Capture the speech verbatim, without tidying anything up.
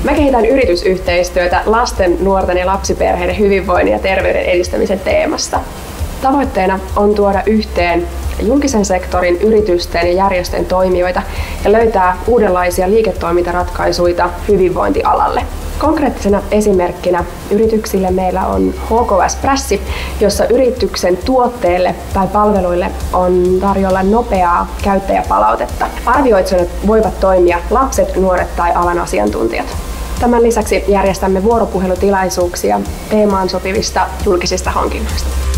Mä kehitän yritysyhteistyötä lasten, nuorten ja lapsiperheiden hyvinvoinnin ja terveyden edistämisen teemasta. Tavoitteena on tuoda yhteen julkisen sektorin, yritysten ja järjestöjen toimijoita ja löytää uudenlaisia liiketoimintaratkaisuja hyvinvointialalle. Konkreettisena esimerkkinä yrityksille meillä on H K S-prässi, jossa yrityksen tuotteille tai palveluille on tarjolla nopeaa käyttäjäpalautetta. Arvioitsijat voivat toimia lapset, nuoret tai alan asiantuntijat. Tämän lisäksi järjestämme vuoropuhelutilaisuuksia teemaan sopivista julkisista hankinnoista.